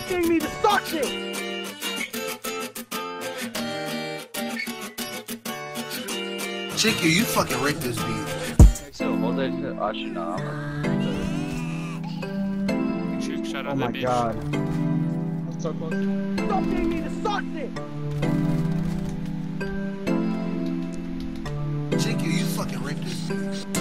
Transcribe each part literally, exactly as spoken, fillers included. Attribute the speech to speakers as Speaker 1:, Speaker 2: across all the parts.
Speaker 1: Stop getting me to start it!
Speaker 2: Chicky, you fucking raped this beat.
Speaker 3: So hold it to aşina ama.
Speaker 4: Küçük şarada
Speaker 1: Oh my
Speaker 4: bir.
Speaker 1: god.
Speaker 5: So close.
Speaker 1: Stop getting me to start it!
Speaker 2: Chicky, you fucking raped this beat.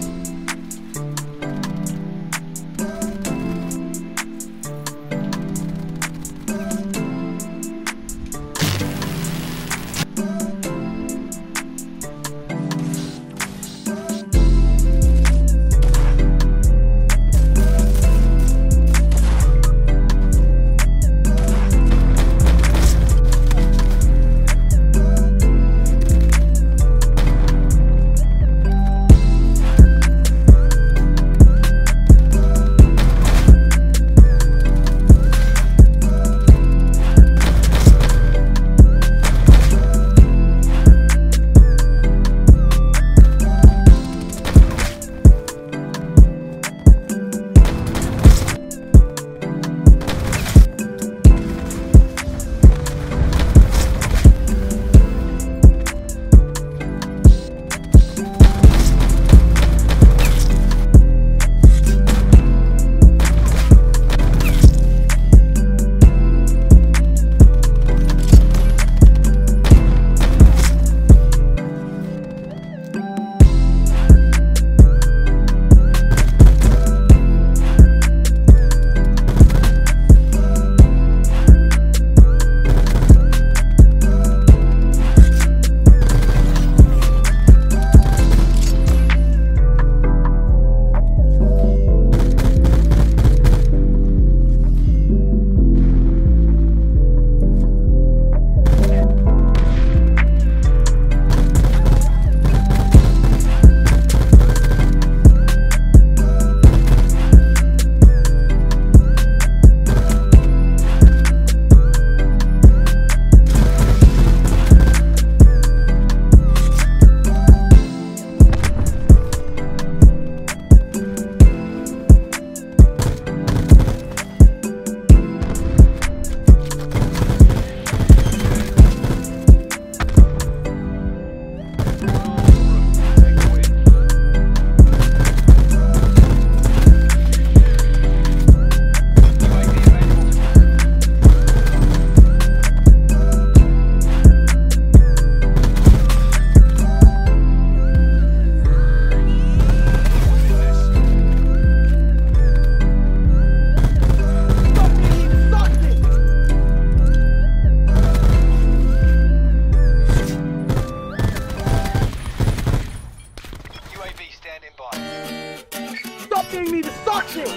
Speaker 1: Stop getting me to start it!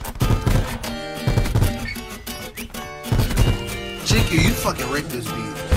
Speaker 2: Chicky, you fucking raped this beat.